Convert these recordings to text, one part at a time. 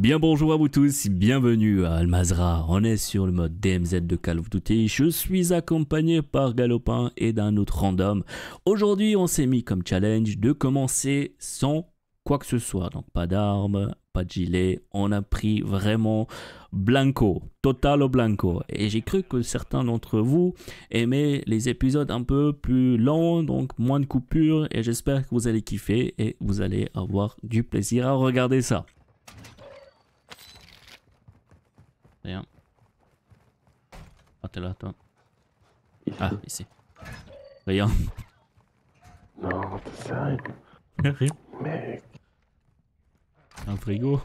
Bien bonjour à vous tous, bienvenue à Al-Mazrah. On est sur le mode DMZ de Call of Duty. Je suis accompagné par Galopin et d'un autre random. Aujourd'hui, on s'est mis comme challenge de commencer sans quoi que ce soit. Donc pas d'armes, pas de gilet. On a pris vraiment blanco, total au blanco. Et j'ai cru que certains d'entre vous aimaient les épisodes un peu plus longs, donc moins de coupures. Et j'espère que vous allez kiffer et vous allez avoir du plaisir à regarder ça. Rien. Ah, t'es là, toi. Ici. Ah, ici. Rien. Non, t'es sérieux? Rien. Mec. Un frigo.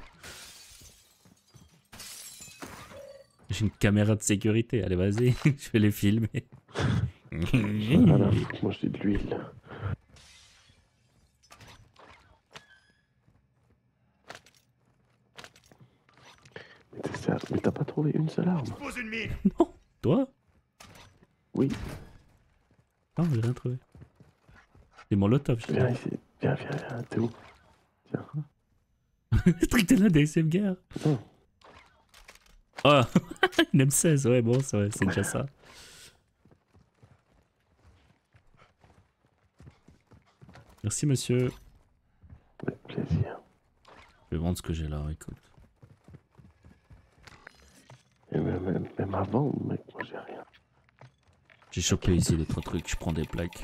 J'ai une caméra de sécurité. Allez, vas-y. Je vais les filmer. Voilà, moi j'ai de l'huile. Mais t'es sérieux? Mais t'as pas trouvé une seule arme? Pose une mine. Non. Toi? Oui. Non, j'ai rien trouvé. C'est Molotov, je Viens sais. ici. Viens, viens, viens. T'es où? Tiens. Le truc de la DSM guerre. Non. Oh, une M16. Ouais, bon, c'est déjà ça. Merci, monsieur. Avec plaisir. Je vais vendre ce que j'ai là, écoute. Et même avant, mec, moi j'ai rien. J'ai chopé ici les trois trucs. Je prends des plaques.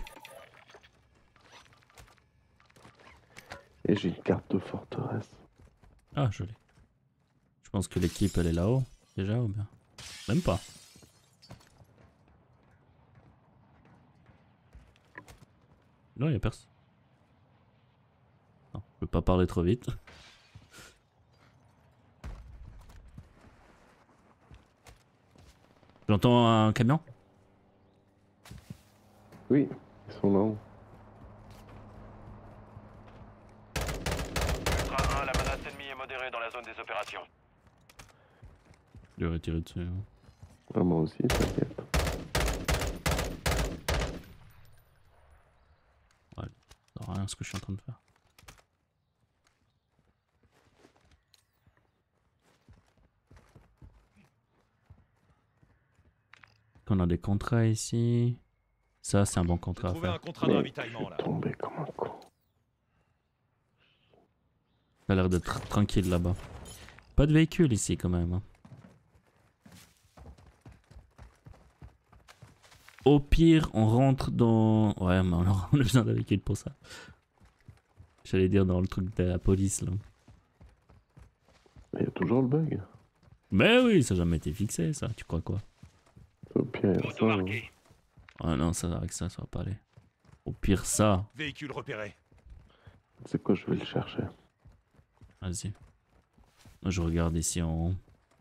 Et j'ai une carte de forteresse. Ah, joli. Je pense que l'équipe, elle est là-haut, déjà, ou bien? Même pas. Non, y'a personne. Non, je peux pas parler trop vite. J'entends un camion? Oui, ils sont là-haut. Ultra 1, la menace ennemie est modérée dans la zone des opérations. Je vais tirer dessus. Hein. Ah, moi aussi, t'inquiète. Ouais, ça sert à rien ce que je suis en train de faire. On a des contrats ici. Ça, c'est un bon contrat à Trouver un faire. contrat de Mais ravitaillement je là. suis tombé comme un con. Ça a l'air d'être tranquille là-bas. Pas de véhicule ici quand même. Hein. Au pire, on rentre dans... Ouais, mais on a besoin d'un véhicule pour ça. J'allais dire dans le truc de la police là. Mais il y a toujours le bug. Mais oui, ça n'a jamais été fixé ça. Tu crois quoi? Au pire, il y a ça. Hein. Ah non, ça avec ça va pas aller. Au pire ça. Véhicule repéré. C'est quoi, je vais le chercher. Vas-y. Moi, je regarde ici en haut.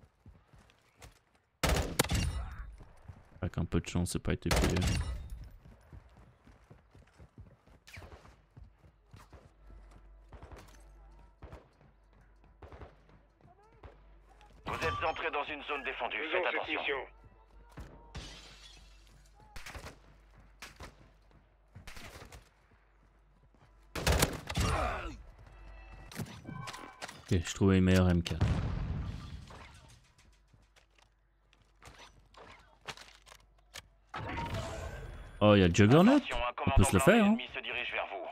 Avec un peu de chance, c'est pas été payé. Vous êtes entré dans une zone défendue. Faites attention. Ok, je trouvais une meilleure M4. Oh, il y a le Juggernaut. Attention, un On commandant peut se le faire. Hein. ennemi se dirige vers vous.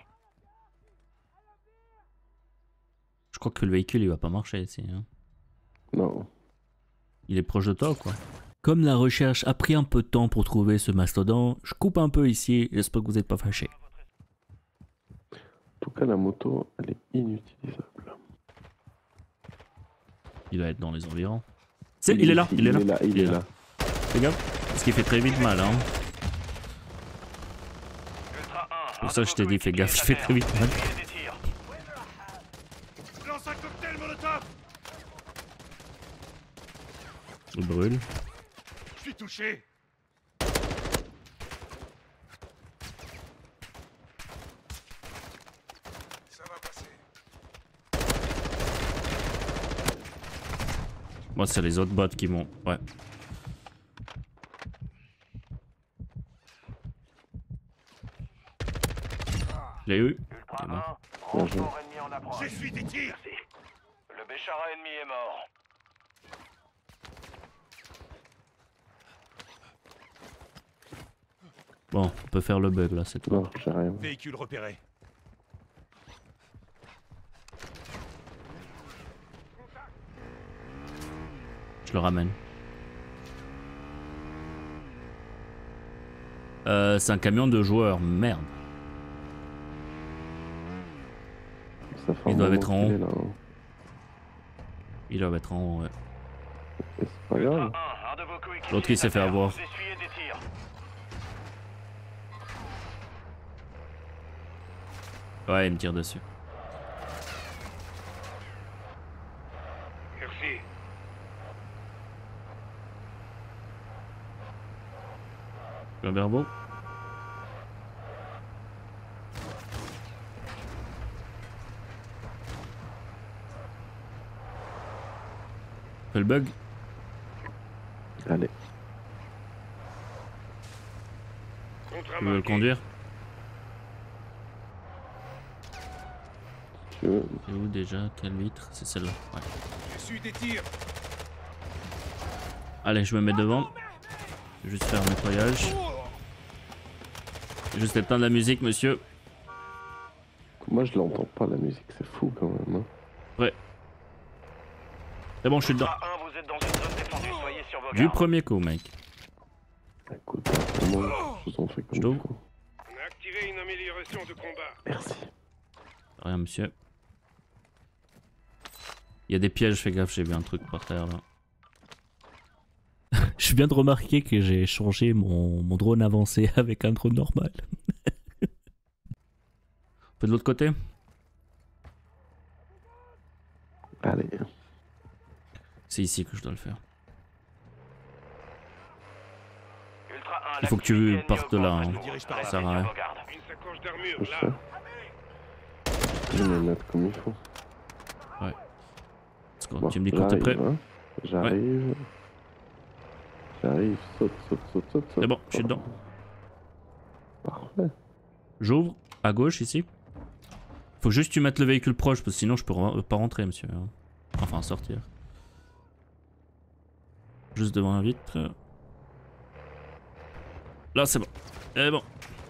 Je crois que le véhicule il va pas marcher ici. Hein. Non. Il est proche de toi ou quoi? Comme la recherche a pris un peu de temps pour trouver ce mastodon, je coupe un peu ici. J'espère que vous n'êtes pas fâchés. En tout cas, la moto, elle est inutilisable. Il doit être dans les environs. Il est là, il est là. Il est là. Fais gaffe, parce qu'il fait très vite mal. Hein. Ultra 1, Pour ça que je t'ai dit, fais gaffe, il fait très vite mal. Lance un cocktail molotov. Il brûle. Je suis touché. Ça va passer. Moi, c'est les autres bots qui m'ont. Ouais. Je l'ai eu. Ultra C'est bon. 1, renfort ennemi en approche. J'essuie des tirs. Le char à ennemi est mort. Bon, on peut faire le bug là, c'est tout. Non, j'ai rien. Véhicule repéré. Je le ramène. C'est un camion de joueurs, merde. Ça fait un Ils doivent moment être en qu'il haut. est là, hein. Ils doivent être en haut, ouais. Et c'est pas grave. Un de vos coéquipiers L'autre, il s'est fait est à terre. avoir. Vous essuyez des tirs. Ouais, il me tire dessus. Merci. Un verbeau. Fais le bug. Allez. Tu veux le conduire? Tu veux. C'est où déjà? Quelle vitre? C'est celle-là. Ouais. J'ai su des tirs. Allez, je me mets devant. Je vais juste faire un nettoyage. Juste éteindre la musique, monsieur. Moi, je l'entends pas la musique, c'est fou quand même. Hein. C'est bon, je suis dedans. A1, vous êtes dans une zone défendue. Soyez sur vos Du gardes. premier coup, mec. Écoute, vraiment, je vous en fais comme Je il t'ouvre. faut. On a activé une amélioration de combat. Merci. Rien, monsieur. Il y a des pièges, fais gaffe, j'ai vu un truc par terre là. Je viens de remarquer que j'ai changé mon drone avancé avec un drone normal. On fait de l'autre côté? Allez. C'est ici que je dois le faire. Ultra 1, Il faut que tu l'activité partes de ennemie là, augmente. hein. Je me dirige par là. Ça Restez sert à sur rien. vos gardes. Une sacoche d'armure, Je là. sais. Je vais me mettre comme il faut. Let's go. Bon, Tu me dis quand t'es prêt? j'arrive, hein. J'arrive. J'arrive, saute, saute, saute, saute. C'est bon, je suis dedans. Parfait. J'ouvre à gauche ici. Faut juste que tu mettes le véhicule proche parce que sinon je peux pas rentrer, monsieur. Enfin sortir. Juste devant la vitre. Là c'est bon. C'est bon.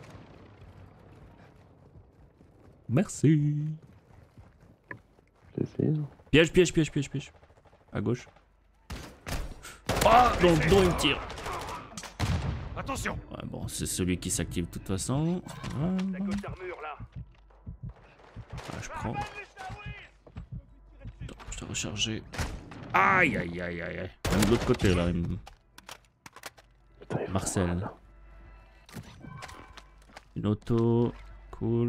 Merci. Plaisir. Piège, piège, piège, piège, piège. À gauche. Ah, dans le dos il me tire. Attention. Ouais, bon, c'est celui qui s'active de toute façon. Voilà. Sacoche d'armure, là. Ouais, je prends. Attends, je t'ai rechargé. Aïe, aïe, aïe, aïe, aïe. Même de l'autre côté là. Putain, il faut Marcel. voir, là. Une auto. Cool.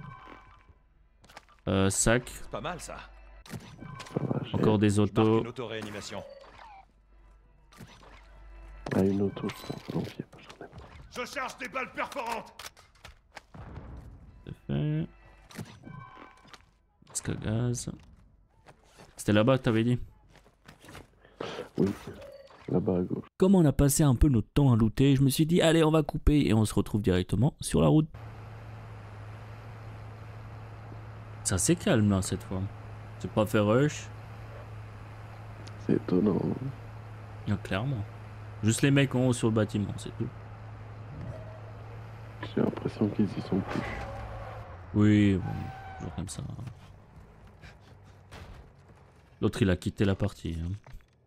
Sac. C'est pas mal ça. Ça va, j'ai- Encore des Je marque autos. une auto-réanimation. Ah, une auto, je prends volontiers. J'en ai pas. Je charge des balles perforantes. C'est fait. Masque à gaz. C'était là-bas que t'avais dit. Oui, là-bas à gauche. Comme on a passé un peu notre temps à looter, je me suis dit allez on va couper et on se retrouve directement sur la route. C'est assez calme là cette fois. C'est pas fait rush. C'est étonnant. Hein. Ah, clairement. Juste les mecs en haut sur le bâtiment, c'est tout. J'ai l'impression qu'ils y sont plus. Oui, bon, toujours comme ça. L'autre il a quitté la partie. Hein.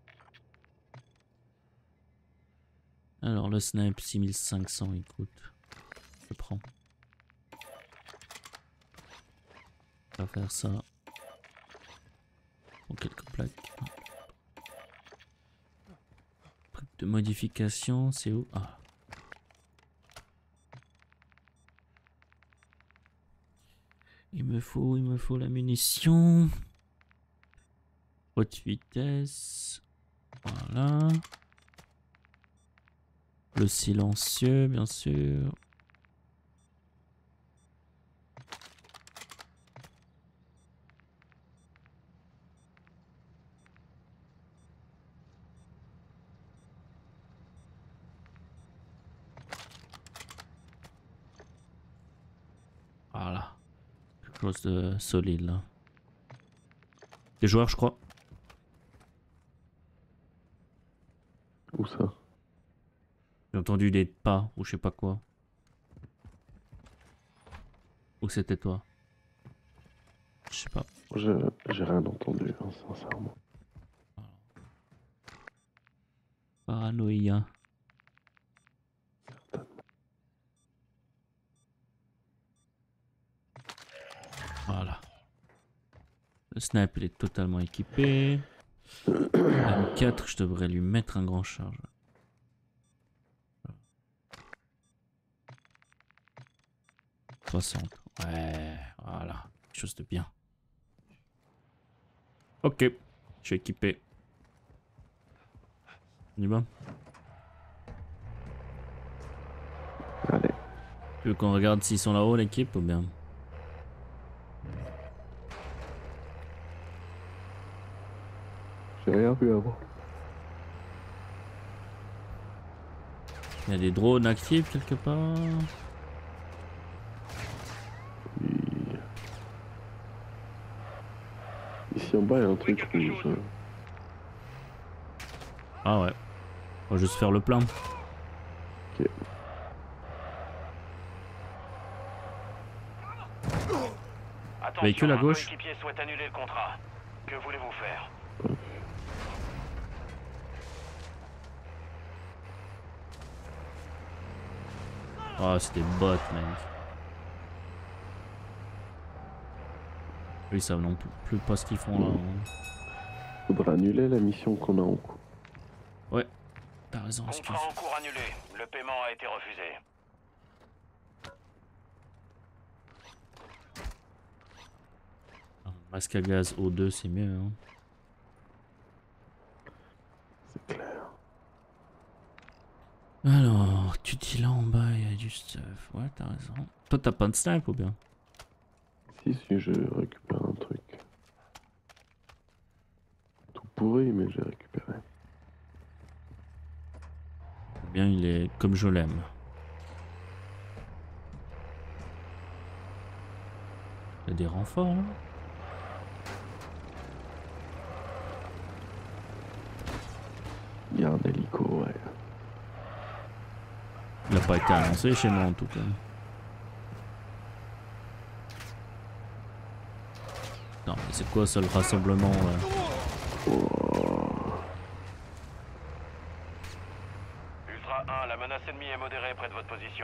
Alors le snipe 6500 il coûte. Je prends. On va faire ça. Pour quelques plaques. Truc de modification, c'est où? Ah. Il me faut la munition. Haute vitesse. Voilà. Le silencieux, bien sûr. Voilà. Quelque chose de solide là. Des joueurs, je crois. Où ça? J'ai entendu des pas ou je sais pas quoi. Ou c'était toi? Je sais pas. J'ai rien entendu, hein, sincèrement. Paranoïa. Voilà. Le snipe il est totalement équipé. M4 je devrais lui mettre un grand charge. « 60. Ouais, voilà. Quelque chose de bien. Ok, je suis équipé. On y va? Allez. Tu veux qu'on regarde s'ils sont là-haut l'équipe ou bien? J'ai rien vu avant. Il y a des drones actifs quelque part? Oui. Ici en bas, il y a un truc rouge. Ah ouais. On va juste faire le plein. Ok. Attention, Véhicule à un gauche. coéquipier souhaite annuler le contrat. Que voulez-vous faire? Ah, c'est des bots, mec. Ils savent non plus pas ce qu'ils font là. Hein. Faudra annuler la mission qu'on a en cours. Ouais, t'as raison, excuse. Contrat en cours annulé. Le paiement a été refusé. Masque à gaz O2, c'est mieux. Hein. C'est clair. Alors, tu dis là en bas, il y a du stuff. Ouais, t'as raison. Toi, t'as pas de snipe ou bien? Si, je récupère un truc. Tout pourri, mais j'ai récupéré. Ou bien il est comme je l'aime. Il y a des renforts là. Il y a un hélico, ouais. Il n'a pas été annoncé chez moi en tout cas. Non, mais c'est quoi ça le rassemblement là? Ultra 1, la menace ennemie est modérée près de votre position.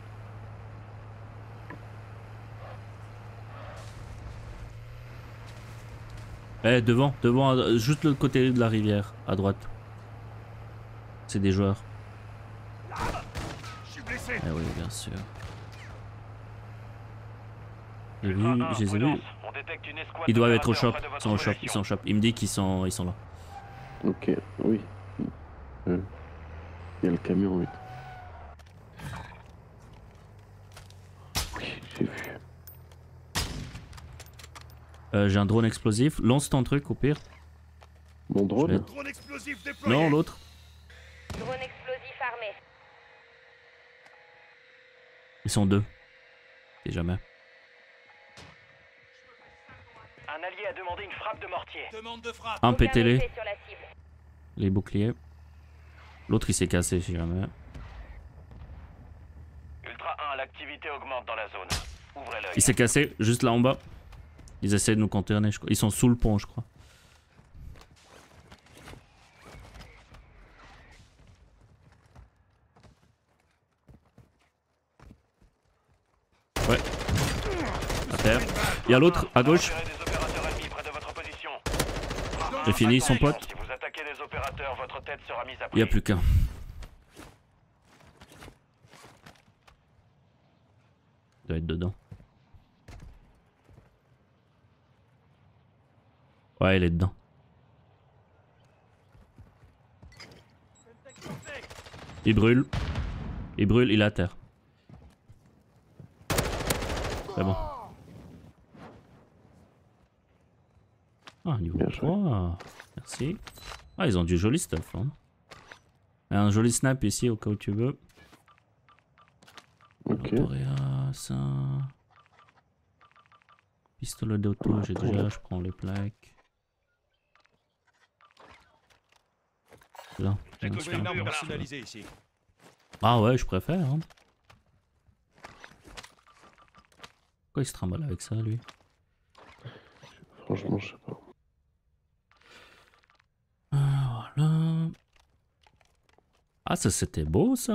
Eh, devant, juste le côté de la rivière, à droite. C'est des joueurs. Je suis blessé. Eh oui, bien sûr. J'ai Ultra vu, 1, je les ai prudence. vus. On détecte une escouade Ils doivent être au shop. d'opérateurs près de Ils sont au votre shop, position. Il me dit qu'ils sont là. Ok, oui. Il y a le camion, oui. Oui, j'ai vu. J'ai un drone explosif. Lance ton truc au pire. Mon drone? Drone explosif déployé. Non, l'autre. Drone explosif armé. Ils sont deux. Si jamais. Un allié a demandé une frappe de mortier. Demande de frappe. Un Aucun pétélé. effet sur la cible. Les boucliers. L'autre il s'est cassé si jamais. Ultra 1, l'activité augmente dans la zone. Ouvrez l'œil. Il s'est cassé juste là en bas. Ils essaient de nous contourner, je crois. Ils sont sous le pont, je crois. Ouais. À terre. Il y a l'autre à gauche. Repérez des opérateurs ennemis près de votre position. J'ai fini son pote. Si vous attaquez des opérateurs, votre tête sera mise à Il n'y a prix. plus qu'un. Il doit être dedans. Ouais, il est dedans. Il brûle. Il brûle, il est à terre. C'est bon. Ah, niveau Bien joué. 3. Merci. Ah, ils ont du joli stuff. Hein. Un joli snap ici au cas où tu veux. Ok. Autoréa, ça. Pistolet d'auto, j'ai déjà, je prends les plaques. Là. J'ai bien trouvé sûr. une arme personnalisée ici. Ah ouais, je préfère. Hein. Pourquoi il se trimballe avec ça, lui? Franchement, je sais pas. Voilà. Ah, ça c'était beau, ça.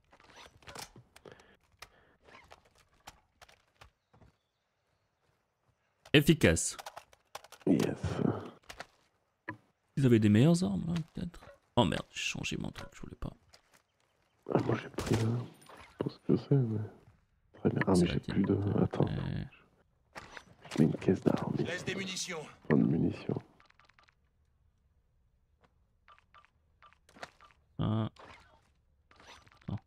Efficace. Yes. Vous avez des meilleures armes, là, peut-être? Oh merde, j'ai changé mon truc, je voulais pas. Ah, moi j'ai pris là. Pour ce que c'est, mais. Très bien. Ah, C'est mais la j'ai tienne. plus de. Attends. Je mets une caisse d'armes. Je laisse des munitions. Plein de munitions. Ça. Attends.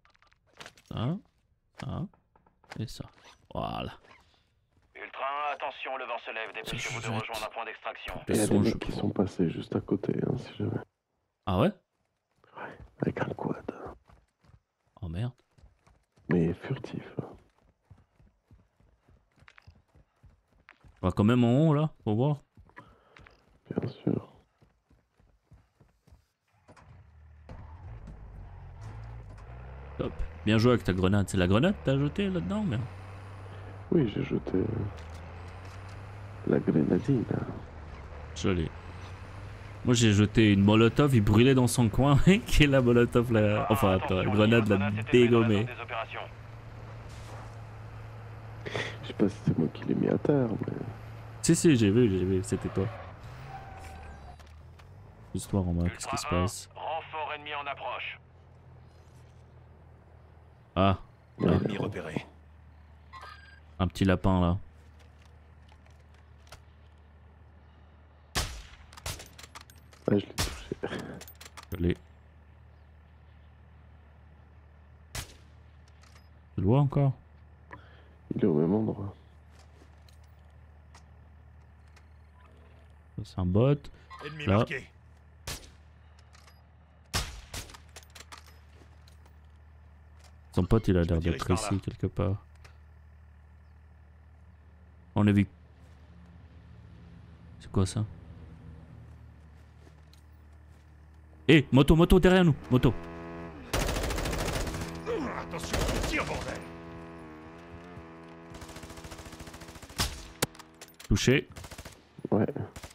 Ça. Et ça. Voilà. Ultra 1, attention, le vent se lève. Dépêchez-vous de rejoindre un point d'extraction. De Et il y a toute façon, des je mecs qui prends. sont passés juste à côté, hein, si jamais. Ah ouais? Avec un quad. Oh merde. Mais furtif. On va quand même en haut, là, pour voir. Bien sûr. Top. Bien joué avec ta grenade. C'est la grenade que t'as jetée là-dedans, merde. Oui, j'ai jeté. La grenadine. Joli. Moi j'ai jeté une molotov, il brûlait dans son coin, mec, et la molotov, la... enfin attends, la grenade l'a dégommé. Des opérations. Je sais pas si c'est moi qui l'ai mis à terre, mais. Si, j'ai vu, c'était toi. Histoire en bas, qu'est-ce qui se passe? Renfort ennemi en approche. Ah, Ennemi repéré. un petit lapin là. Ah, je l'ai touché. Allez. Tu le vois encore? Il est au même endroit. Ça, c'est un bot. Ennemi Là. marqué. Son pote il a Je l'air me dirige d'être par ici là. quelque part. On a vu. C'est quoi ça? Eh, moto derrière nous, moto. Attention, je tire, bordel. Touché. Ouais.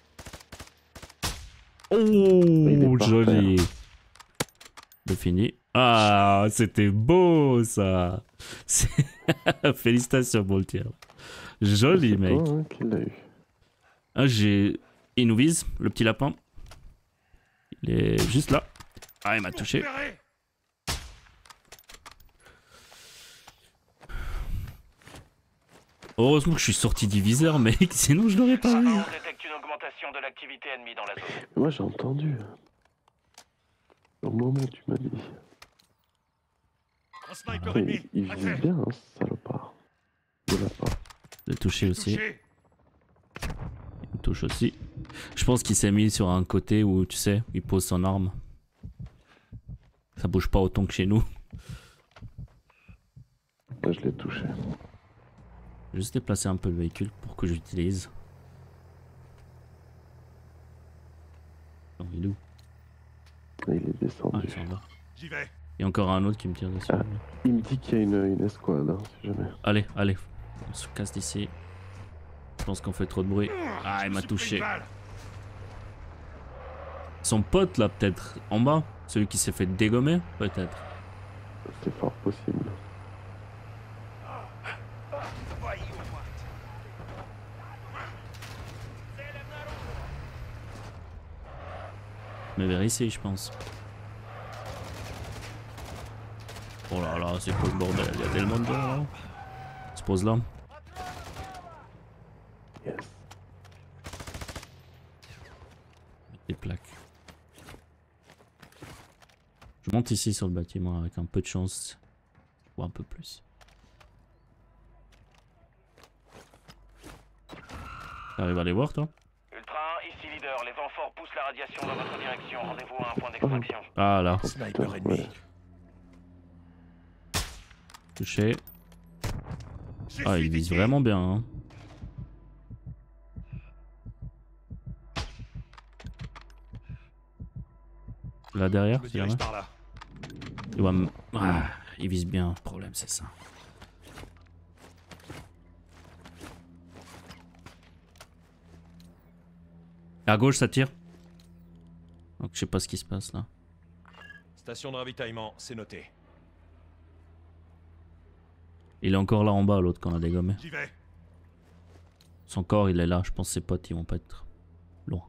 Oh, par joli. Le fini. Ah, c'était beau ça. Félicitations pour le tir. Joli C'est mec. toi, hein, qui l'a eu. Ah, il nous vise, le petit lapin. Il est juste là. Ah, il m'a touché. Repéré. Heureusement que je suis sorti du viseur, mec. Sinon, je l'aurais pas vu. On détecte une augmentation de l'activité ennemie dans la zone. Mais moi j'ai entendu. Au moment où tu m'as dit. Un sniper Il, ennemi. il vise bien, hein, ce salopard. Il l'a pas. Je l'ai touché aussi. Touché. Il me touche aussi. Je pense qu'il s'est mis sur un côté où, tu sais, il pose son arme. Ça bouge pas autant que chez nous. Là, je l'ai touché. Je vais juste déplacer un peu le véhicule pour que j'utilise. Oh, il est où? Là, il est Ah, descendu. il s'en va. J'y vais. Il y a encore un autre qui me tire dessus. Ah. Il me dit qu'il y a une escouade, hein, si jamais. Allez, on se casse d'ici. Je pense qu'on fait trop de bruit. Ah, il m'a touché. Son pote là, peut-être en bas. Celui qui s'est fait dégommer, peut-être. C'est fort possible. Mais vers ici, je pense. Oh là là, c'est quoi le bordel? Il y a tellement de gens là. On se pose là. Yes. Des plaques. Je monte ici sur le bâtiment avec un peu de chance. Ou un peu plus. T'arrives à les voir toi? Ultra 1, ici leader. Les vents forts poussent la radiation dans votre direction. Rendez-vous à un point d'extraction. Ah là, Sniper Ouais. ennemi. touché. J'ai Ah, fait il des vise tirs. vraiment bien. Hein. Là derrière, Je me s'il y en dirige a. par là. Il va me... Ah, il vise bien, le problème c'est ça. À gauche ça tire. Donc je sais pas ce qui se passe là. Station de ravitaillement, c'est noté. Il est encore là en bas l'autre qu'on a dégommé. J'y vais. Son corps il est là, je pense que ses potes ils vont pas être loin.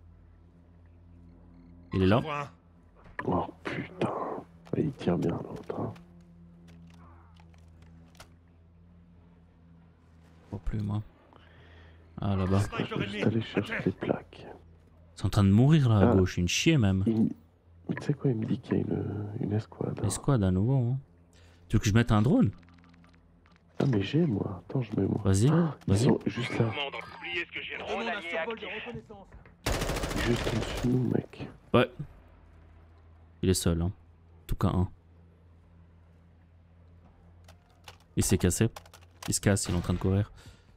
Il est là. J'en vois un. Oh putain. Ouais, il tire bien l'autre. Hein. Je vois plus moi. Ah là-bas. Je vais juste aller chercher les plaques. C'est en train de mourir là à Ah. gauche, une chier même. Mais tu sais quoi, il me dit qu'il y a une escouade. hein. Escouade à nouveau. Hein. Tu veux que je mette un drone? Ah mais j'ai moi. Attends, je mets moi. Vas-y, Ah, ils vas-y. sont juste là. Commandant, oubliez ce que j'ai Drone allié actif. Juste en dessous de nous, mec. Ouais. Il est seul, hein. En tout cas un. Il s'est cassé. Il se casse, il est en train de courir.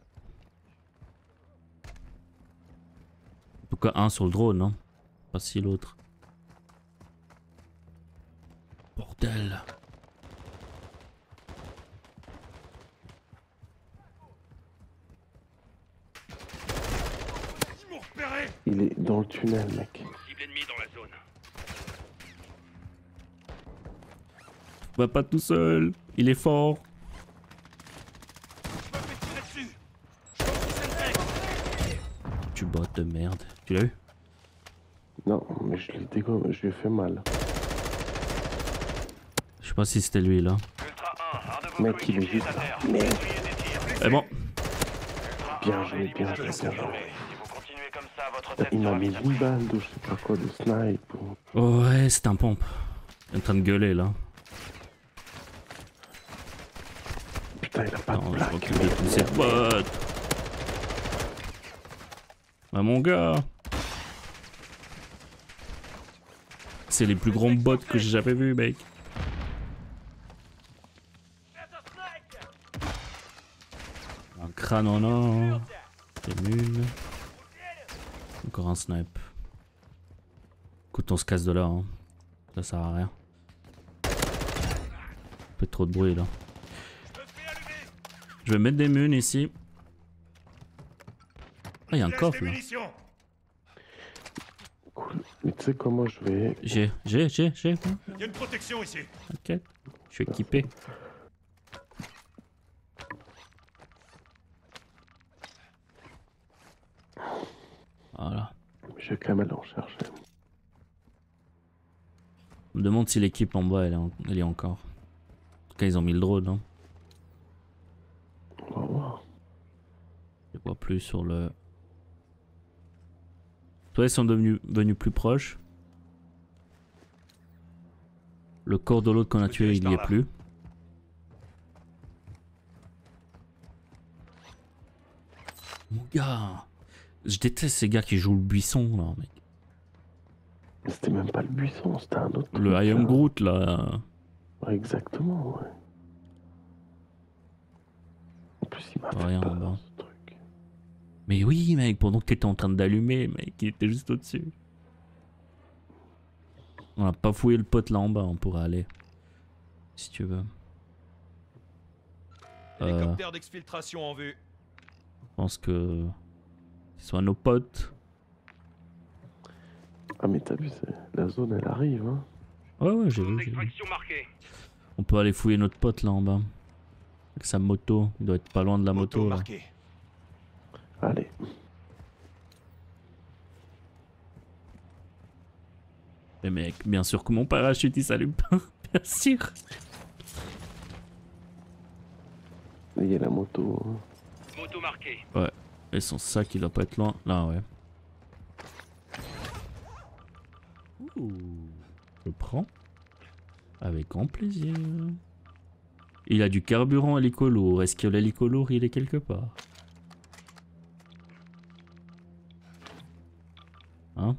En tout cas un sur le drone, hein. Pas si l'autre. Bordel. Ils m'ont repéré. Il est dans le tunnel, mec. Cible ennemie dans la zone. Va pas tout seul. Il est fort. Je me fais tirer dessus. Je pense que c'est le mec. Tu bottes de merde. Tu l'as eu? Non, mais je l'ai dégommé, je lui ai fait mal. Je sais pas si c'était lui là. Ultra 1, un de vos Mec, il est coéquipiers juste est à terre. Merde. Essuyez des tirs. Eh bon. Ultra Bien 1, joué, l'élimination bien joué, est bien joué. confirmée. Si vous continuez comme ça, votre test Il m'a sera mis mise à une prix. balle de je sais pas quoi, de snipe. Ou... Ouais, c'est un pompe. Il est en train de gueuler là. Putain, il a pas Non, de je plaque. recule tous ses potes. Ah mon gars. C'est les plus grands bots que j'ai jamais vus, mec. Un crâne en or. Des mules. Encore un snipe. Écoute, on se casse de là. Hein. Ça sert à rien. Un peu trop de bruit là. Je vais mettre des mules ici. Ah, il y a un Lâche coffre des là. munitions. Cool. Mais tu sais comment je vais... J'ai. Il y a une protection ici. Ok. Je suis équipé. Voilà. Je vais quand même aller en chercher. On me demande si l'équipe en bas elle est encore. En tout cas, ils ont mis le drone. Hein. On va voir. Je vois plus sur le. Toi, ils sont venus plus proches. Le corps de l'autre qu'on a tué, il y est plus. Mon gars, je déteste ces gars qui jouent le buisson là, mec. Mais c'était même pas le buisson, c'était un autre. Le truc, I am hein. Groot là. Ouais, exactement, ouais. En plus, il m'a fait Rien en peur, bas. ce truc. Mais oui, mec, pendant que t'étais en train d'allumer, mec, il était juste au-dessus. On a pas fouillé le pote là en bas, on pourrait aller. Si tu veux. Hélicoptère d'exfiltration en vue. Je pense que. Ce soit nos potes. Ah, mais t'as vu, la zone elle arrive, hein. Ouais, j'ai Zone vu. d'extraction marquée. On peut aller fouiller notre pote là en bas. Avec sa moto. Il doit être pas loin de la moto là. marquée. Allez. Mais mec, bien sûr que mon parachute il s'allume pas. Bien sûr. Il y a la moto. Hein. Moto marquée. Ouais. Et son sac il doit pas être loin. Là, ouais. Ouh. Je prends. Avec grand plaisir. Il a du carburant hélico lourd. Est-ce que l'hélico lourd il est quelque part? Hein?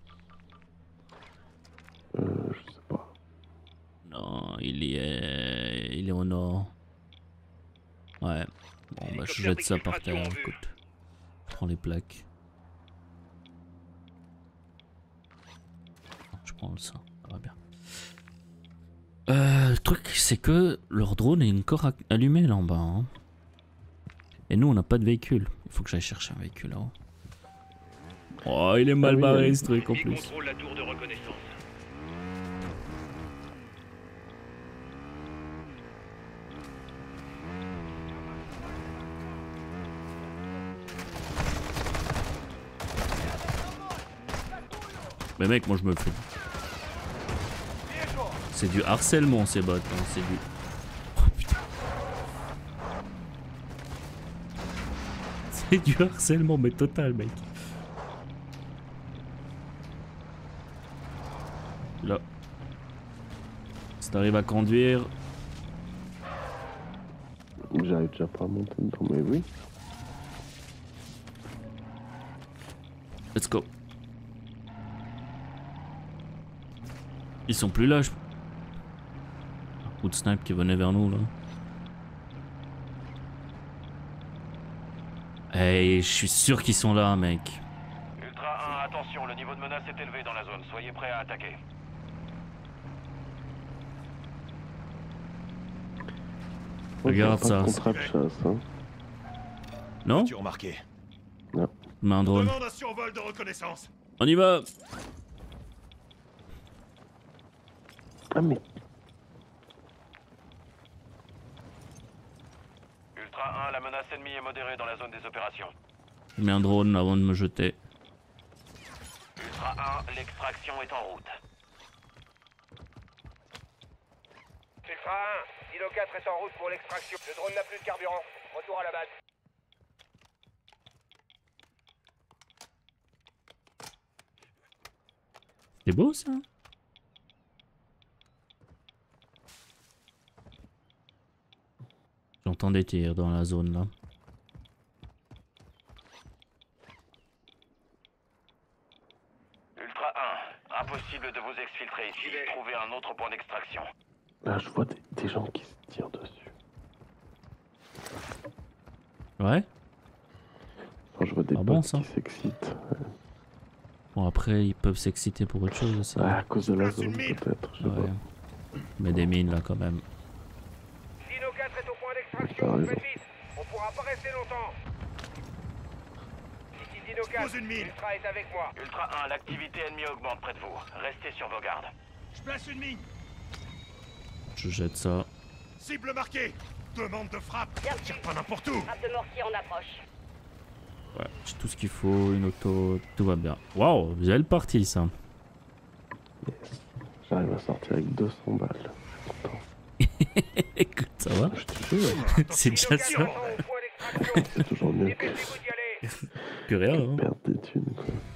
Je sais pas. Non, il est au nord. Ouais. Bon, bah je jette ça par terre. Écoute. Je prends les plaques. Je prends le ça. va bien. Le truc, c'est que leur drone est encore allumé là en bas. Hein. Et nous, on n'a pas de véhicule. Il faut que j'aille chercher un véhicule là-haut. Oh, il est mal barré ce truc en Ennemi plus. contrôle la tour de reconnaissance. Mais mec, moi je me fais. C'est du harcèlement ces bots. Hein. C'est du. Oh putain. C'est du harcèlement, mais total, mec. Là. Si t'arrives à conduire. J'arrive déjà pas à monter dedans, mais oui. Let's go. Ils sont plus là. Un coup de snipe qui venait vers nous là. Hey, je suis sûr qu'ils sont là, mec. Ultra 1, attention, le niveau de menace est élevé dans la zone. Soyez prêts à attaquer. Regarde Pas ça. de contrat de chasse, hein. Non? Tu remarqué. Mais un drone. Demande un survol de reconnaissance. On y va. Ah mais Ultra 1, la menace ennemie est modérée dans la zone des opérations. Je mets un drone avant de me jeter. Ultra 1, l'extraction est en route. Ultra 1, Dino 4 est en route pour l'extraction. Le drone n'a plus de carburant. Retour à la base. C'est beau ça. J'entends des tirs dans la zone là. Ultra 1, impossible de vous exfiltrer ici. Trouvez un autre point d'extraction. là je vois des gens qui se tirent dessus. Ouais. Enfin, je vois des Ah bon, potes ça qui s'excitent. Bon après ils peuvent s'exciter pour autre chose aussi. Ah, à cause de la zone peut-être, je sais Ouais. Mais des mines là quand même. Dino 4 est au point T'as d'extraction. raison. Faites vite. On pourra pas rester longtemps. Ici Dino 4. Pose une mine. Ultra est avec moi. Ultra 1, l'activité ennemie augmente près de vous. Restez sur vos gardes. Je place une mine. Je jette ça. Cible marquée. Demande de frappe. Bien sûr. Tire pas n'importe où. Frappe de mortier en approche. Ouais, j'ai tout ce qu'il faut, une auto, tout va bien. Waouh, vous avez le parti ça. Yes. J'arrive à sortir avec 200 balles. Content. Écoute, ça va. Je te jure, C'est déjà Dino 4 ça. attend au point d'extraction. c'est toujours mieux que Dépêchez-vous d'y aller. Que rien, hein. perdre des thunes quoi.